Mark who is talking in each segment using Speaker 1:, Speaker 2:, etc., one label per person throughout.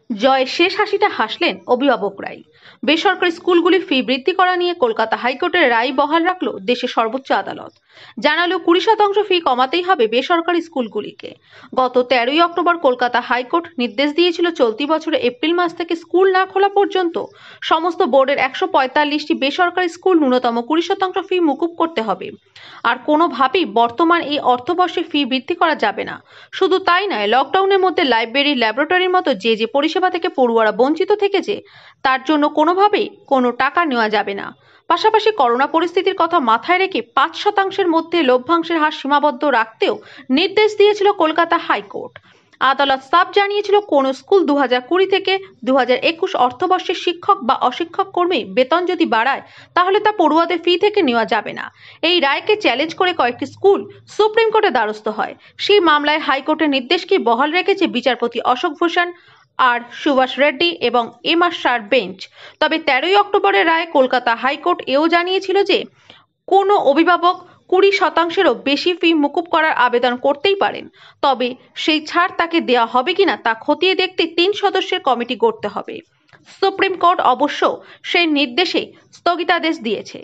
Speaker 1: জয়ের শেষ হাসিটা হাসলেন অভিভাবকরাই। বেসরকারি স্কুলগুলির ফি বৃদ্ধি করা নিয়ে কলকাতা হাইকোর্টের রায় বহাল রাখল দেশের সর্বোচ্চ আদালত। জানালো 20% ফি কমাতেই হবে বেসরকারি স্কুলগুলিকে। গত 13ই অক্টোবর কলকাতা হাইকোর্ট নির্দেশ দিয়েছিল চলতি বছরের এপ্রিল মাস থেকে স্কুল না খোলা পর্যন্ত সমস্ত বোর্ডের 145টি বেসরকারি স্কুল ন্যূনতম 20% ফি মুকুব করতে হবে। আর কোনোভাবেই বর্তমান এই অর্থবর্ষে ফি বৃদ্ধি করা যাবে না। শুধু তাই নয়, লকডাউনের মধ্যে লাইব্রেরি, ল্যাবরেটরির মতো যে পরিষেবা থেকে পড়ুয়ারা বঞ্চিত থেকেছে তার জন্য কোনোভাবেই কোনো টাকা নেওয়া যাবে না। পাশাপাশি করোনা পরিস্থিতির কথা মাথায় রেখে 5% মধ্যে লভ্যাংশের হার সীমাবদ্ধ রাখতেও নির্দেশ দিয়েছিল কলকাতা হাইকোর্ট। আদালত সাফ জানিয়েছিল, কোন স্কুল 2020 থেকে 2021 অর্থবর্ষে শিক্ষক বা অশিক্ষক কর্মী বেতন যদি বাড়ায় তাহলে তা পড়ুয়াদের ফি থেকে নেওয়া যাবে না। এই রায়কে চ্যালেঞ্জ করে কয়েকটি স্কুল সুপ্রিম কোর্টে দ্বারস্থ হয়। সেই মামলায় হাইকোর্টের নির্দেশকে বহাল রেখেছে বিচারপতি অশোক ভূষণ আর সুভাষ রেড্ডি এবং এম আর শাহর বেঞ্চ। তবে 13ই অক্টোবরের রায়ে কলকাতা হাইকোর্ট এও জানিয়েছিল যে কোনো অভিভাবক 20%-এরও বেশি ফি মুকুব করার আবেদন করতেই পারেন। তবে সেই ছাড় তাকে দেওয়া হবে কিনা তা খতিয়ে দেখতে 3 সদস্যের কমিটি গড়তে হবে। সুপ্রিম কোর্ট অবশ্য সেই নির্দেশে স্থগিতাদেশ দিয়েছে।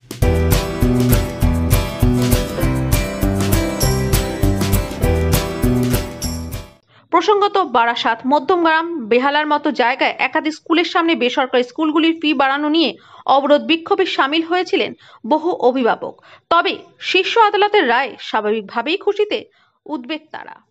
Speaker 1: প্রসঙ্গত, বারাসাত, মধ্যমগ্রাম, বেহালার মতো জায়গায় একাধিক স্কুলের সামনে বেসরকারি স্কুলগুলির ফি বাড়ানো নিয়ে অবরোধ বিক্ষোভে সামিল হয়েছিলেন বহু অভিভাবক। তবে শীর্ষ আদালতের রায়ে স্বাভাবিকভাবেই খুশিতে উদ্বেগ তারা।